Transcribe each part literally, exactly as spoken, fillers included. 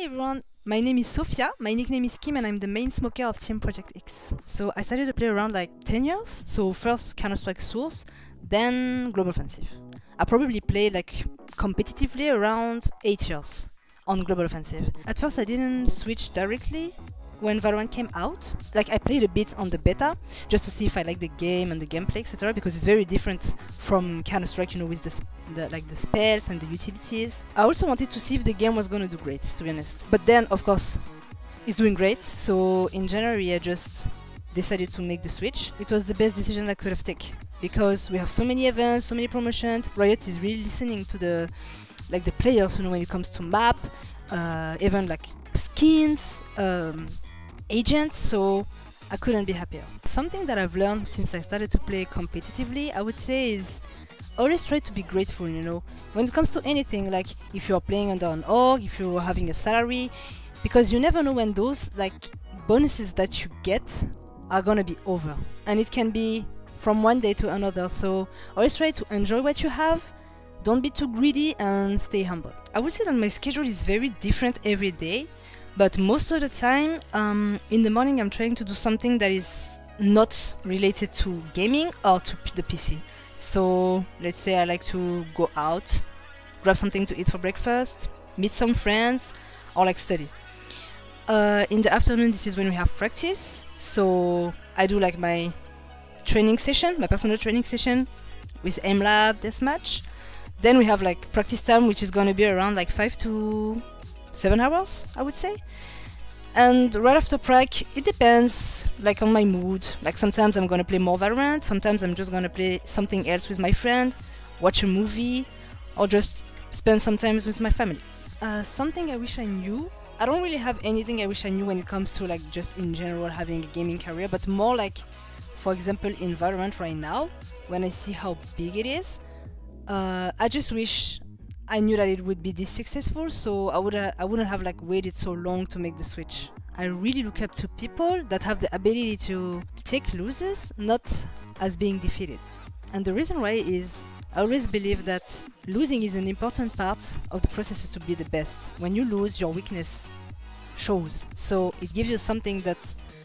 everyone, my name is Sofia, my nickname is Kim and I'm the main smoker of Team Project X. So I started to play around like ten years, so first Counter-Strike Source, then Global Offensive. I probably played like competitively around eight years on Global Offensive. At first I didn't switch directly when Valorant came out. Like I played a bit on the beta just to see if I like the game and the gameplay, et cetera. Because it's very different from Counter-Strike, you know, with the, sp the like the spells and the utilities. I also wanted to see if the game was gonna do great, to be honest. But then, of course, it's doing great. So in January, I just decided to make the switch. It was the best decision I could have taken because we have so many events, so many promotions. Riot is really listening to the like the players, you know, when it comes to map, uh, even like skins. Um, agents, so I couldn't be happier. Something that I've learned since I started to play competitively, I would say, is always try to be grateful, you know, when it comes to anything, like if you're playing under an org, if you're having a salary, because you never know when those like bonuses that you get are gonna be over, and it can be from one day to another. So always try to enjoy what you have, don't be too greedy, and stay humble. I would say that my schedule is very different every day. But most of the time, um, in the morning I'm trying to do something that is not related to gaming or to p the P C. So let's say I like to go out, grab something to eat for breakfast, meet some friends, or like study. Uh, in the afternoon, this is when we have practice. So I do like my training session, my personal training session with AimLab, Deathmatch. Then we have like practice time, which is gonna be around like five to seven hours, I would say. And right after prac, it depends, like on my mood. Like sometimes I'm gonna play more Valorant, sometimes I'm just gonna play something else with my friend, watch a movie, or just spend some time with my family. Uh, something I wish I knew. I don't really have anything I wish I knew when it comes to like just in general having a gaming career, but more like, for example, in Valorant right now, when I see how big it is, uh, I just wish I knew that it would be this successful, so I would I wouldn't have like waited so long to make the switch. I really look up to people that have the ability to take losses not as being defeated. And the reason why is I always believe that losing is an important part of the process to be the best. When you lose, your weakness shows. So it gives you something that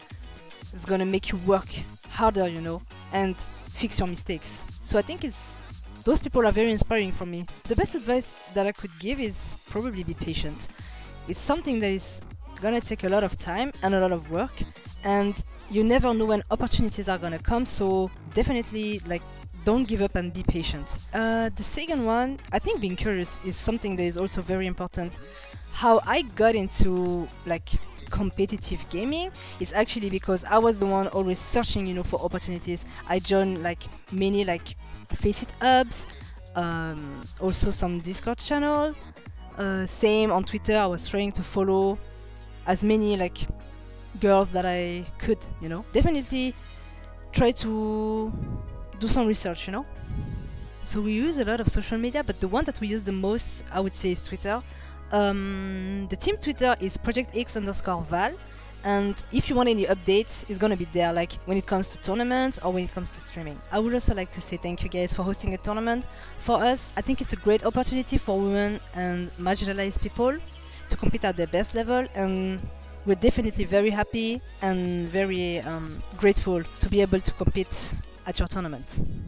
is gonna make you work harder, you know, and fix your mistakes. So I think it's those people are very inspiring for me. The best advice that I could give is probably be patient. It's something that is gonna take a lot of time and a lot of work, and you never know when opportunities are gonna come, so definitely like don't give up and be patient. Uh, the second one, I think being curious is something that is also very important. How I got into like competitive gaming is actually because I was the one always searching, you know, for opportunities. I joined like many like Faceit hubs, um, also some Discord channel. Uh, same on Twitter, I was trying to follow as many like girls that I could, you know. Definitely try to do some research, you know. So we use a lot of social media, but the one that we use the most, I would say, is Twitter. Um, the team Twitter is Project X underscore Val, and if you want any updates, it's gonna be there, like when it comes to tournaments or when it comes to streaming. I would also like to say thank you guys for hosting a tournament for us. I think it's a great opportunity for women and marginalized people to compete at their best level, and we're definitely very happy and very um, grateful to be able to compete at your tournament.